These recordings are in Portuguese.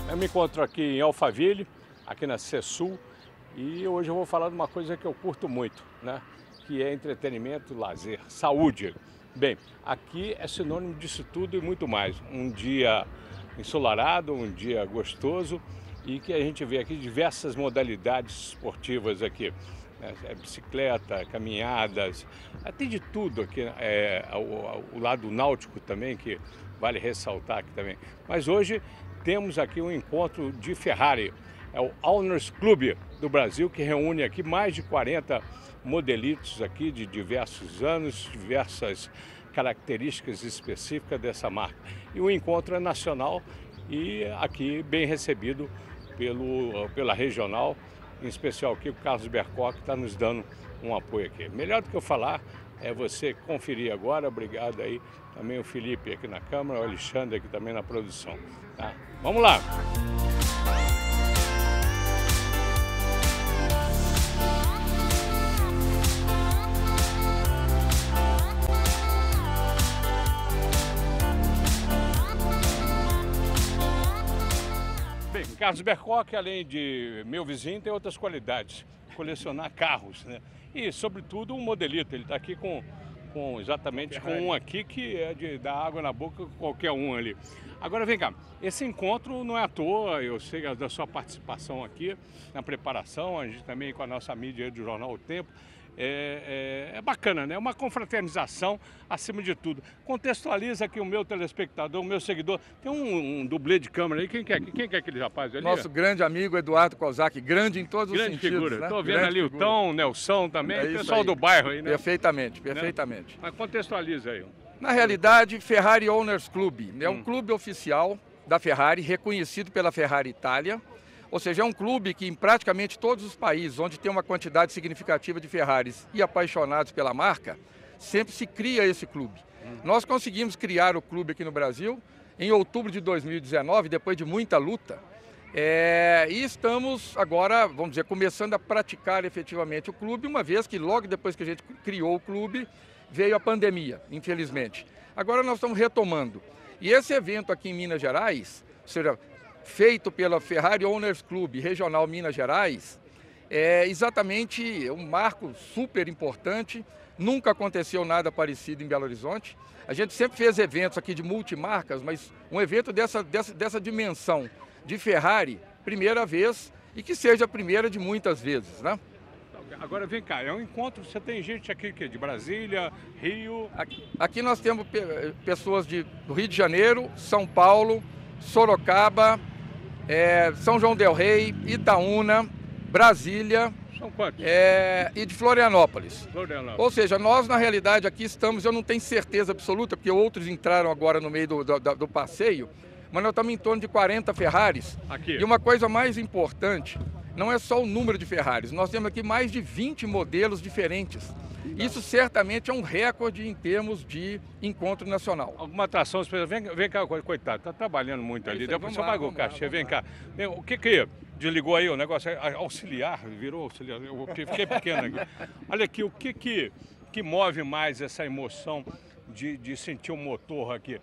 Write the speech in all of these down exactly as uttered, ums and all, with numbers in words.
Eu me encontro aqui em Alphaville, aqui na Cesul, e hoje eu vou falar de uma coisa que eu curto muito, né? Que é entretenimento, lazer, saúde. Bem, aqui é sinônimo disso tudo e muito mais. Um dia ensolarado, um dia gostoso e que a gente vê aqui diversas modalidades esportivas aqui. É bicicleta, caminhadas, tem de tudo aqui, é, o, o lado náutico também, que vale ressaltar aqui também. Mas hoje temos aqui um encontro de Ferrari, é o Owners Club do Brasil, que reúne aqui mais de quarenta modelitos aqui de diversos anos, diversas características específicas dessa marca. E o encontro é nacional e aqui bem recebido pelo, pela regional, em especial aqui o Carlos Bercock está nos dando um apoio aqui. Melhor do que eu falar é você conferir agora. Obrigado aí também o Felipe aqui na câmera, o Alexandre aqui também na produção. Tá? Vamos lá! Bem, Carlos Bercock, além de meu vizinho, tem outras qualidades, colecionar carros, né? E, sobretudo, um modelito. Ele está aqui com, com exatamente Ferrari. Com um aqui que é de dar água na boca com qualquer um ali. Agora, vem cá, esse encontro não é à toa, eu sei da sua participação aqui na preparação, a gente também com a nossa mídia do Jornal O Tempo. É, é, é bacana, né? Uma confraternização acima de tudo. Contextualiza aqui o meu telespectador, o meu seguidor. Tem um, um dublê de câmera aí. Quem que é, quem que é aquele rapaz ali? Nosso grande amigo Eduardo Kozak, grande em todos grande os sentidos. Figura. Né? Estou vendo grande ali figura. o Tom, o Nelson também, é o pessoal aí. do bairro aí, né? Perfeitamente, perfeitamente. Né? Mas contextualiza aí. Na realidade, Ferrari Owners Club é um hum. clube oficial da Ferrari, reconhecido pela Ferrari Itália. Ou seja, é um clube que em praticamente todos os países onde tem uma quantidade significativa de Ferraris e apaixonados pela marca, sempre se cria esse clube. Hum. Nós conseguimos criar o clube aqui no Brasil em outubro de dois mil e dezenove, depois de muita luta, é, e estamos agora, vamos dizer, começando a praticar efetivamente o clube, uma vez que logo depois que a gente criou o clube, veio a pandemia, infelizmente. Agora nós estamos retomando. E esse evento aqui em Minas Gerais, ou seja, feito pela Ferrari Owners Club Regional Minas Gerais, é exatamente um marco super importante. Nunca aconteceu nada parecido em Belo Horizonte. A gente sempre fez eventos aqui de multimarcas, mas um evento dessa, dessa, dessa dimensão de Ferrari, primeira vez, e que seja a primeira de muitas vezes, né? Agora vem cá, é um encontro, você tem gente aqui que é de Brasília, Rio... Aqui, aqui nós temos pessoas de, do Rio de Janeiro, São Paulo, Sorocaba, é, São João del Rei, Itaúna, Brasília. São quantos? É, e de Florianópolis. Florianópolis. Ou seja, nós na realidade aqui estamos, eu não tenho certeza absoluta, porque outros entraram agora no meio do, do, do passeio, mas nós estamos em torno de quarenta Ferraris. Aqui. E uma coisa mais importante, não é só o número de Ferraris, nós temos aqui mais de vinte modelos diferentes. Isso certamente é um recorde em termos de encontro nacional. Alguma atração especial? Vem, vem cá, coitado, está trabalhando muito é ali. Aí, Depois só vai o cachê, vem cá. O que que desligou aí o negócio? Auxiliar, virou auxiliar. Eu fiquei pequeno aqui. Olha aqui, o que que, que move mais essa emoção de, de sentir o motor aqui?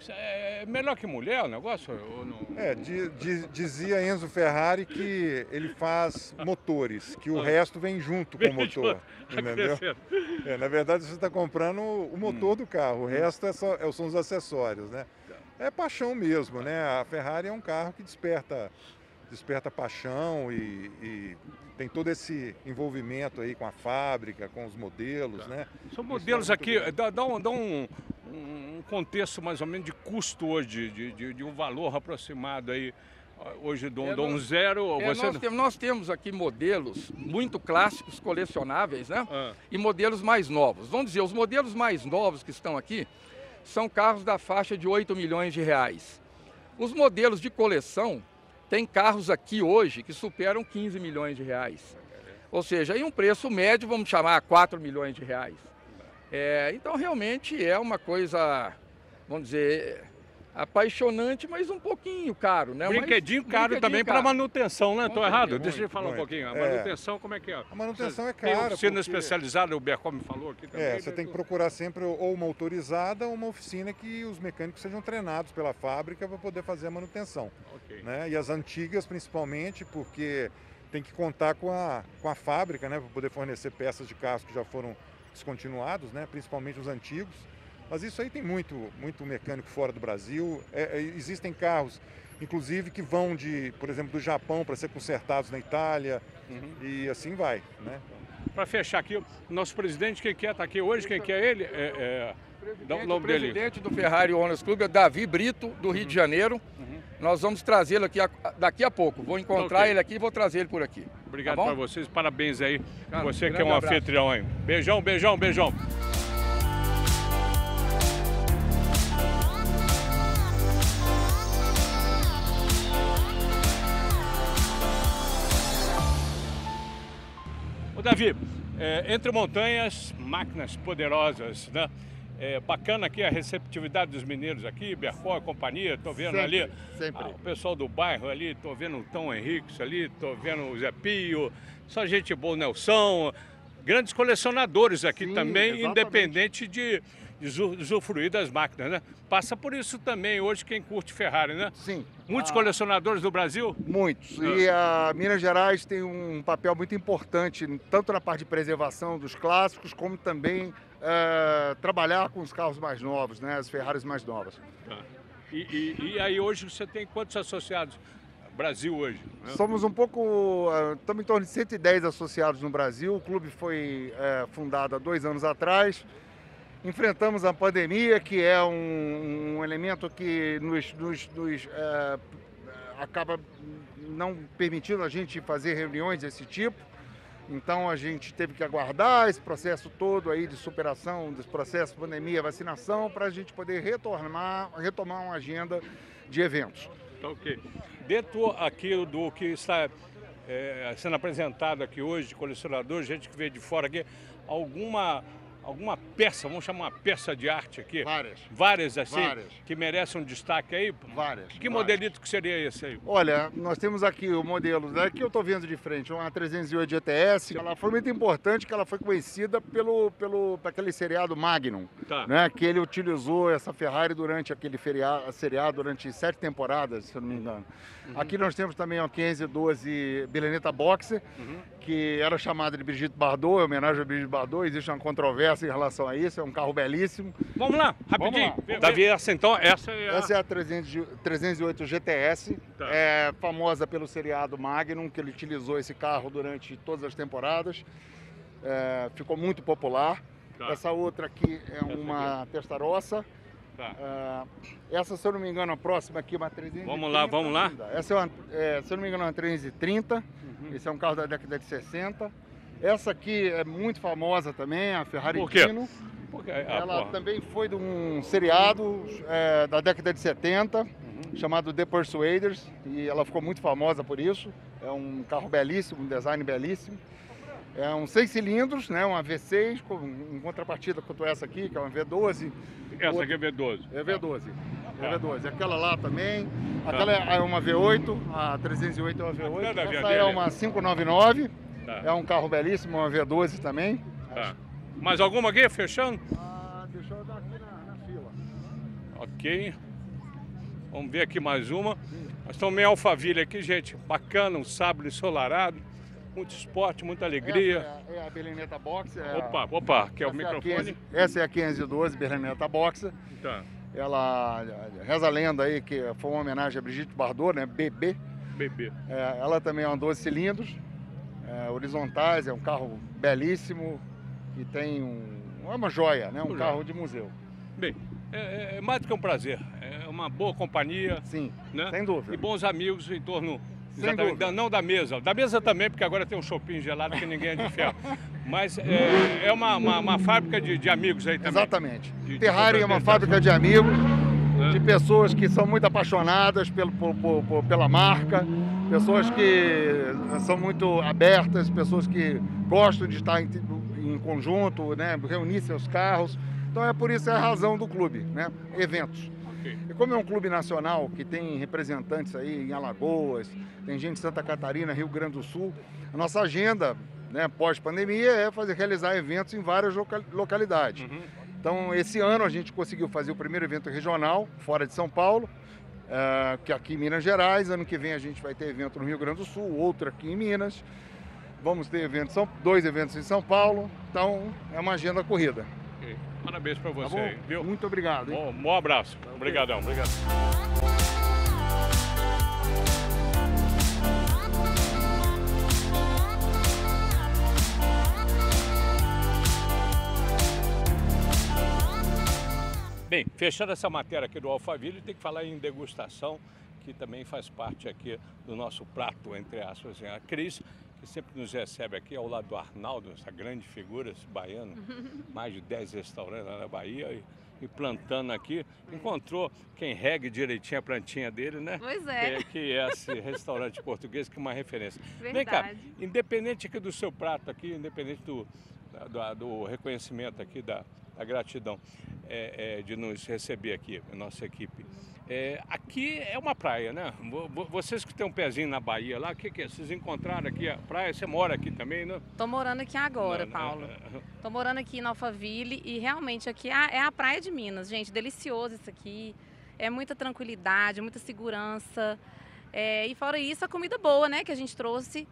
É melhor que mulher o negócio? Ou não? É, di, di, dizia Enzo Ferrari que ele faz motores, que o resto vem junto com o motor, entendeu? É, na verdade você está comprando o motor hum. do carro, o resto é só, são os acessórios, né? É paixão mesmo, né? A Ferrari é um carro que desperta, desperta paixão e, e tem todo esse envolvimento aí com a fábrica, com os modelos, tá. né? São modelos aqui, dá, dá, um, dá um, um contexto mais ou menos de custo hoje, de, de, de um valor aproximado aí, hoje de um, é, de um nós, zero... É, você... nós, temos, nós temos aqui modelos muito clássicos, colecionáveis, né? Ah. E modelos mais novos. Vamos dizer, os modelos mais novos que estão aqui são carros da faixa de oito milhões de reais. Os modelos de coleção, tem carros aqui hoje que superam quinze milhões de reais. Ou seja, em um preço médio, vamos chamar quatro milhões de reais. É, então, realmente é uma coisa, vamos dizer, apaixonante, mas um pouquinho caro, né? Brinquedinho mas, caro brinquedinho também para manutenção, né? Estou errado? muito, Deixa eu falar muito. um pouquinho. A É. manutenção, como é que é? A manutenção Você é cara. Tem oficina porque... especializada, o Bercó me falou aqui também. É, você tem que procurar sempre ou uma autorizada ou uma oficina que os mecânicos sejam treinados pela fábrica para poder fazer a manutenção. Ok. Né? E as antigas, principalmente, porque tem que contar com a, com a fábrica, né, para poder fornecer peças de carros que já foram descontinuados, né, principalmente os antigos. Mas isso aí tem muito, muito mecânico fora do Brasil. É, é, existem carros, inclusive, que vão, de, por exemplo, do Japão para ser consertados na Itália, uhum. e assim vai. Né? Para fechar aqui, o nosso presidente, quem quer, está aqui hoje, quem quer ele? É, é... Dá o nome o dele. presidente do Ferrari Owners Club é Davi Brito, do Rio uhum. de Janeiro. Uhum. Nós vamos trazê-lo aqui a, daqui a pouco. Vou encontrar okay. ele aqui e vou trazer ele por aqui. Obrigado tá para vocês, parabéns aí. Cara, você um que é um abraço. anfitrião aí. Beijão, beijão, beijão. Ô Davi, é, entre montanhas, máquinas poderosas, né? É bacana aqui a receptividade dos mineiros aqui, Bercó, companhia, estou vendo sempre, ali sempre. Ah, o pessoal do bairro ali, estou vendo o Tom Henriques ali, estou vendo o Zé Pio, só gente boa, o Nelson, grandes colecionadores aqui. Sim, também, exatamente. Independente de, de usufruir das máquinas, né? Passa por isso também hoje quem curte Ferrari, né? Sim. Muitos ah, colecionadores do Brasil? Muitos. E a Minas Gerais tem um papel muito importante, tanto na parte de preservação dos clássicos, como também é, trabalhar com os carros mais novos, né? As Ferraris mais novas. Tá. E, e, e aí hoje você tem quantos associados? Brasil hoje? Né? Somos um pouco, estamos em torno de cento e dez associados no Brasil. O clube foi é, fundado há dois anos atrás. Enfrentamos a pandemia, que é um, um elemento que nos, nos, nos é, acaba não permitindo a gente fazer reuniões desse tipo. Então a gente teve que aguardar esse processo todo aí de superação dos processos pandemia, vacinação, para a gente poder retornar, retomar uma agenda de eventos. Ok. Dentro aqui do que está é, sendo apresentado aqui hoje, de colecionador, gente que veio de fora aqui, alguma... Alguma peça, vamos chamar uma peça de arte aqui? Várias. Várias, assim? Várias. Que merecem um destaque aí? Várias. Que várias. modelito que seria esse aí? Olha, nós temos aqui o modelo, daqui eu estou vendo de frente, uma trezentos e oito G T S. Ela foi muito importante, que ela foi conhecida pelo, pelo, por aquele seriado Magnum, tá. né? Que ele utilizou essa Ferrari durante aquele feriado, seriado, durante sete temporadas, se eu não me engano. Uhum. Aqui nós temos também uma quinhentos e doze Berlinetta Boxer, uhum. que era chamada de Brigitte Bardot, em homenagem a Brigitte Bardot. Existe uma controvérsia em relação a isso, é um carro belíssimo. Vamos lá, rapidinho. Vamos lá. Davi, essa então, essa é a... Essa é a trezentos e oito G T S, tá. É famosa pelo seriado Magnum, que ele utilizou esse carro durante todas as temporadas. É, ficou muito popular. Tá. Essa outra aqui é uma aqui. Testarossa. Tá. É, essa, se eu não me engano, a próxima aqui é uma trezentos e trinta. Vamos lá, vamos lá. Essa é, uma, é, se eu não me engano, é uma trezentos e trinta. Uhum. Esse é um carro da década de sessenta. Essa aqui é muito famosa também, a Ferrari Por quê? Dino. Porque, ah, ela porra. também foi de um seriado é, da década de setenta, uhum. chamado The Persuaders, e ela ficou muito famosa por isso. É um carro belíssimo, um design belíssimo. É um seis cilindros, né, uma V seis, com, em contrapartida quanto essa aqui, que é uma V doze. Essa outra... aqui é V doze. É V doze. Ah. É V doze. Aquela lá também. Aquela ah. é uma V oito, a trezentos e oito é uma V oito. Essa é uma quinhentos e noventa e nove. Tá. É um carro belíssimo, uma V doze também. Tá. Mais alguma aqui, fechando? Ah, deixa eu dar aqui na, na fila. Ok. Vamos ver aqui mais uma. Sim. Nós estamos meio Alphaville aqui, gente. Bacana, um sábado ensolarado. Muito esporte, muita alegria. Essa é a, é a Berlinetta Boxer. É opa, opa, que é o essa microfone. É quinhentos, essa é a quinhentos e doze Berlinetta Boxer. Tá. Ela reza a lenda aí que foi uma homenagem a Brigitte Bardot, né? B B. B B. É, ela também é uma doze cilindros, é, horizontais, é um carro belíssimo e tem um, é uma joia, né? Um Olha. carro de museu. Bem, é, é mais do que um prazer. É uma boa companhia. Sim, né? Sem dúvida. E bons amigos em torno... Da, não da mesa, da mesa também, porque agora tem um shopping gelado que ninguém é de ferro. Mas é, é uma, uma, uma fábrica de, de amigos aí também. Exatamente. De, Ferrari de é uma fábrica de amigos, é. de pessoas que são muito apaixonadas pelo, por, por, pela marca, pessoas que são muito abertas, pessoas que gostam de estar em, em conjunto, né, reunir seus carros. Então é por isso é a razão do clube, né? Eventos. Ok. E como é um clube nacional que tem representantes aí em Alagoas, tem gente de Santa Catarina, Rio Grande do Sul, a nossa agenda, né, pós-pandemia é fazer, realizar eventos em várias loca localidades. Uhum. Então, esse ano a gente conseguiu fazer o primeiro evento regional, fora de São Paulo, uh, que é aqui em Minas Gerais. Ano que vem a gente vai ter evento no Rio Grande do Sul, outro aqui em Minas. Vamos ter eventos, são dois eventos em São Paulo. Então, é uma agenda corrida. Okay. Parabéns para você, tá aí, viu? Muito obrigado. Bom, bom abraço. Obrigadão, obrigado. Bem, fechando essa matéria aqui do Alphaville, tem que falar em degustação, que também faz parte aqui do nosso prato, entre aspas. A Cris, que sempre nos recebe aqui ao lado do Arnaldo, essa grande figura, esse baiano, mais de dez restaurantes lá na Bahia, e, e plantando aqui, encontrou quem regue direitinho a plantinha dele, né? Pois é. Que, que é esse restaurante português, que é uma referência. Verdade. Vem cá, independente aqui do seu prato aqui, independente do, do, do reconhecimento aqui, da, da gratidão é, é, de nos receber aqui, a nossa equipe. É, aqui é uma praia, né? Vocês que têm um pezinho na Bahia lá, o que, que é? Vocês encontraram aqui a praia? Você mora aqui também, né? Tô morando aqui agora, Não, Paulo. não, Tô morando aqui em Alphaville e realmente aqui é a praia de Minas, gente. Delicioso isso aqui. É muita tranquilidade, muita segurança. É, e fora isso, a comida boa, né? Que a gente trouxe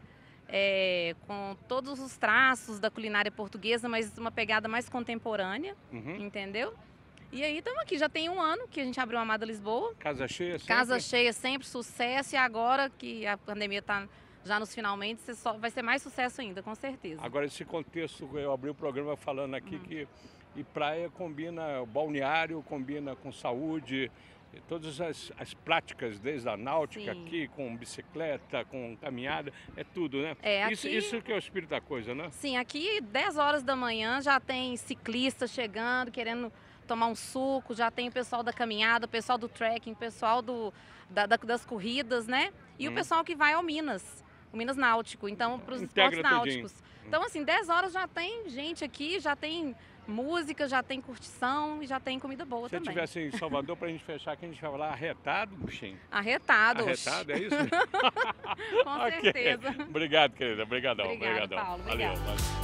é, com todos os traços da culinária portuguesa, mas uma pegada mais contemporânea, uhum. Entendeu? E aí estamos aqui, já tem um ano que a gente abriu a Amada Lisboa. Casa cheia sempre? Casa cheia sempre, sucesso. E agora que a pandemia está já nos finalmente, só, vai ser mais sucesso ainda, com certeza. Agora, esse contexto, eu abri o programa falando aqui hum. que e praia combina, balneário combina com saúde, todas as, as práticas, desde a náutica Sim. aqui, com bicicleta, com caminhada, é tudo, né? É, aqui... isso, isso que é o espírito da coisa, né? Sim, aqui dez horas da manhã já tem ciclistas chegando, querendo tomar um suco, já tem o pessoal da caminhada, o pessoal do trekking, o pessoal do, da, da, das corridas, né? E hum. o pessoal que vai ao Minas, o Minas Náutico, então para os esportes náuticos. Tudinho. Então assim, dez horas já tem gente aqui, já tem música, já tem curtição e já tem comida boa Se também. Se tivesse em Salvador, para a gente fechar aqui, a gente vai falar arretado, buchinho. Arretado. Arretado, é isso? Com certeza. Okay. Obrigado, querida. Obrigadão. Obrigada, Obrigadão. Paulo. Valeu. Obrigada.